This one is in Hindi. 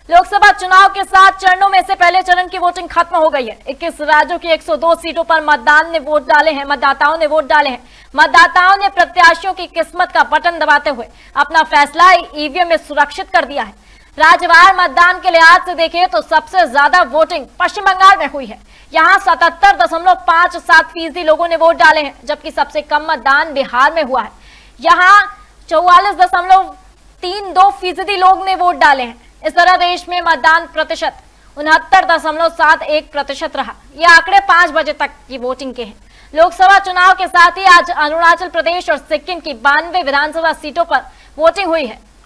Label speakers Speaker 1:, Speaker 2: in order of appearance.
Speaker 1: लोकसभा चुनाव के 7 चरणों में से पहले चरण की वोटिंग खत्म हो गई है। 21 राज्यों की 102 सीटों पर मतदाताओं ने वोट डाले हैं। मतदाताओं ने प्रत्याशियों की किस्मत का बटन दबाते हुए अपना फैसला ईवीएम में सुरक्षित कर दिया है। राज्यवार मतदान के लिहाज से देखें तो सबसे ज्यादा वोटिंग पश्चिम बंगाल में हुई है। यहाँ 77.57% लोगों ने वोट डाले हैं, जबकि सबसे कम मतदान बिहार में हुआ है। यहाँ 44.32% लोग ने वोट डाले हैं। इस तरह देश में मतदान प्रतिशत 69.71% रहा। ये आंकड़े 5 बजे तक की वोटिंग के हैं। लोकसभा चुनाव के साथ ही आज अरुणाचल प्रदेश और सिक्किम की 92 विधानसभा सीटों पर वोटिंग हुई है।